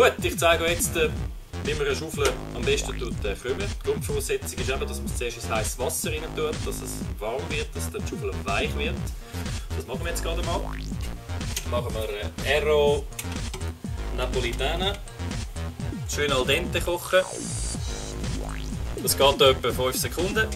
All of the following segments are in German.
Gut, ich zeige euch jetzt, wie man eine Schaufel am besten krümmen. Die Grundvoraussetzung ist eben, dass man es zuerst ins heißes Wasser rein tut, dass es warm wird, dass die Schaufel weich wird. Das machen wir jetzt gerade mal. Machen wir Aero Napolitana. Schön al dente kochen. Das geht etwa 5 Sekunden.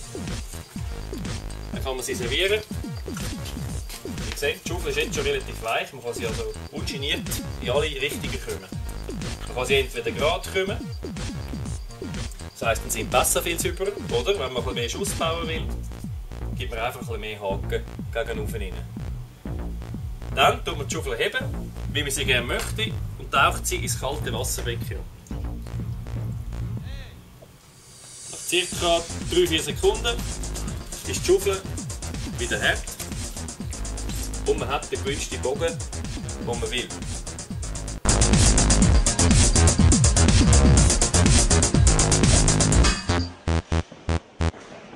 Dann kann man sie servieren. Wie gesagt, die Schaufel ist jetzt schon relativ weich. Man kann sie also ungeniert in alle Richtungen krümmen. Man kann sie entweder gerade krümmen. Das heisst, dann sind besser viel sauberer. Oder wenn man ein bisschen mehr Schuss bauen will, gibt man einfach ein bisschen mehr Haken gegen oben rein. Dann tut man die Schaufel heben, wie man sie gerne möchte, und taucht sie ins kalte Wasserbecken. Nach ca. 3-4 Sekunden ist die Schaufel wieder hart und man hat den gewünschten Bogen, den man will.